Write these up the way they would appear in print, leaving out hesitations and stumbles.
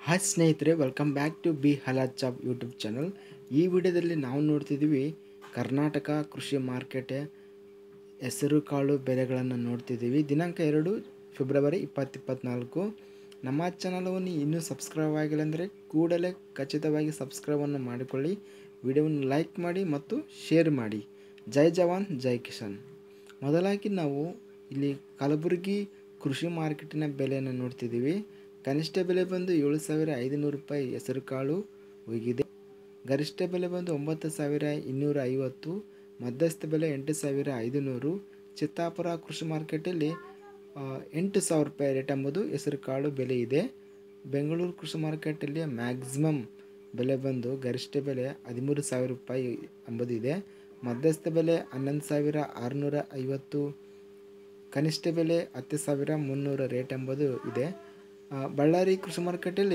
Hi ಸ್ನೇಹಿತರೆ, welcome back to ಬಿ ಹಲಾಲ್ ಜಾಬ್ ಯೂಟ್ಯೂಬ್ ಚಾನಲ್. ಈ ವಿಡಿಯೋದಲ್ಲಿ ನಾವು ನೋಡ್ತಿದ್ದೀವಿ ಕರ್ನಾಟಕ ಕೃಷಿ ಮಾರ್ಕೆಟ್ ಹೆಸರು ಕಾಳು ಬೆಲೆಗಳನ್ನು ನೋಡ್ತಿದ್ದೀವಿ. ದಿನಾಂಕ 2 ಫೆಬ್ರವರಿ 2024. ನಮ್ಮ ಚಾನಲವನ್ನು ಇನ್ನೂ ಸಬ್ಸ್ಕ್ರೈಬ್ ಆಗಿಲ್ಲ ಅಂದರೆ ಕೂಡಲೇ ಖಚಿತವಾಗಿ ಸಬ್ಸ್ಕ್ರೈಬನ್ನು ಮಾಡಿಕೊಳ್ಳಿ, ವಿಡಿಯೋವನ್ನು ಲೈಕ್ ಮಾಡಿ ಮತ್ತು ಶೇರ್ ಮಾಡಿ. ಜೈ ಜವಾನ್ ಜೈ ಕಿಸಾನ್. ಮೊದಲಾಗಿ ನಾವು ಇಲ್ಲಿ ಕಲಬುರಗಿ ಕೃಷಿ ಮಾರ್ಕೆಟಿನ ಬೆಲೆಯನ್ನು ನೋಡ್ತಿದ್ದೀವಿ. ಕನಿಷ್ಠ ಬೆಲೆ ಬಂದು 7,500 ರೂಪಾಯಿ ಹೆಸರು ಕಾಳು ಹೋಗಿದೆ. ಗರಿಷ್ಠ ಬೆಲೆ ಬಂದು 9,250, ಮಧ್ಯಸ್ಥ ಬೆಲೆ 8,500. ಚಿತ್ತಾಪುರ ಕೃಷಿ ಮಾರ್ಕೆಟಲ್ಲಿ 8,000 ರೂಪಾಯಿ ರೇಟ್ ಎಂಬುದು ಹೆಸರು ಕಾಳು ಬೆಲೆ ಇದೆ. ಬೆಂಗಳೂರು ಕೃಷಿ ಮಾರ್ಕೆಟಲ್ಲಿ ಮ್ಯಾಕ್ಸಿಮಮ್ ಬೆಲೆ ಬಂದು ಗರಿಷ್ಠ ಬೆಲೆ 13,000 ರೂಪಾಯಿ ಎಂಬುದು ಇದೆ. ಮಧ್ಯಸ್ಥ ಬೆಲೆ 11,650, ಕನಿಷ್ಠ ಬೆಲೆ 10,300 ರೇಟ್ ಎಂಬುದು ಇದೆ. ಬಳ್ಳಾರಿ ಕೃಷಿ ಮಾರ್ಕೆಟಲ್ಲಿ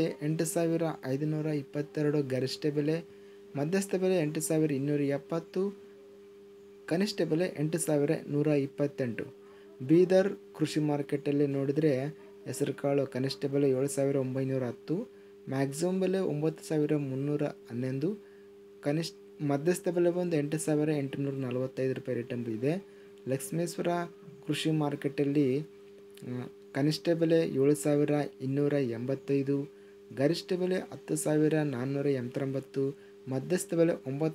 8,522 ಗರಿಷ್ಠ ಬೆಲೆ, ಮಧ್ಯಸ್ಥ ಬೆಲೆ 8,270, ಕನಿಷ್ಠ ಬೆಲೆ 8,128. ಬೀದರ್ ಕೃಷಿ ಮಾರ್ಕೆಟಲ್ಲಿ ನೋಡಿದರೆ ಹೆಸರುಕಾಳು ಕನಿಷ್ಠ ಬೆಲೆ 7,910, ಮ್ಯಾಕ್ಸಿಮಮ್ ಬೆಲೆ 9,311, ಮಧ್ಯಸ್ಥ ಬೆಲೆ ಬಂದು 8,845 ರೂಪಾಯಿ ರೇಟ್ ಎಂಬುದಿದೆ. ಲಕ್ಷ್ಮೇಶ್ವರ ಕೃಷಿ ಮಾರ್ಕೆಟಲ್ಲಿ ಕನಿಷ್ಠ ಬೆಲೆ 7,285, ಗರಿಷ್ಠ ಬೆಲೆ 10,489, ಮಧ್ಯಸ್ಥ ಬೆಲೆ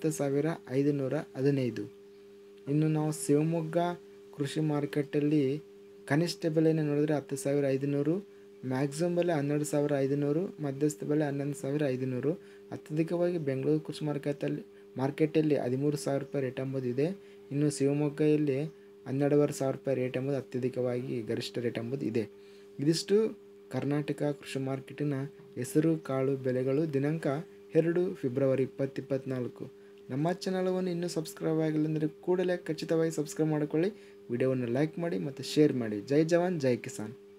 9,515. ಇನ್ನು ನಾವು ಶಿವಮೊಗ್ಗ ಕೃಷಿ ಮಾರ್ಕೆಟಲ್ಲಿ ಕನಿಷ್ಠ ಬೆಲೆಯನ್ನು ನೋಡಿದರೆ 10,500, ಮ್ಯಾಕ್ಸಿಮಮ್ ಬೆಲೆ 12,500, ಮಧ್ಯಸ್ಥ ಬೆಲೆ 11,500. ಅತ್ಯಧಿಕವಾಗಿ ಬೆಂಗಳೂರು ಕೃಷಿ ಮಾರ್ಕೆಟಲ್ಲಿ 13,000 ರೂಪಾಯಿ ರೇಟ್ ಎಂಬುದಿದೆ. ಇನ್ನು ಶಿವಮೊಗ್ಗದಲ್ಲಿ 12,500 ರೂಪಾಯಿ ರೇಟ್ ಎಂಬುದು ಅತ್ಯಧಿಕವಾಗಿ ಗರಿಷ್ಠ ರೇಟ್ ಎಂಬುದು ಇದೆ. ಇದಿಷ್ಟು ಕರ್ನಾಟಕ ಕೃಷಿ ಮಾರ್ಕೆಟಿನ ಹೆಸರು ಕಾಳು ಬೆಲೆಗಳು ದಿನಾಂಕ 2 ಫೆಬ್ರವರಿ 2024. ನಮ್ಮ ಚಾನಲವನ್ನು ಇನ್ನೂ ಸಬ್ಸ್ಕ್ರೈಬ್ ಆಗಿಲ್ಲ ಅಂದರೆ ಕೂಡಲೇ ಖಚಿತವಾಗಿ ಸಬ್ಸ್ಕ್ರೈಬ್ ಮಾಡಿಕೊಳ್ಳಿ, ವಿಡಿಯೋವನ್ನು ಲೈಕ್ ಮಾಡಿ ಮತ್ತು ಶೇರ್ ಮಾಡಿ. ಜೈ ಜವಾನ್ ಜೈ ಕಿಸಾನ್.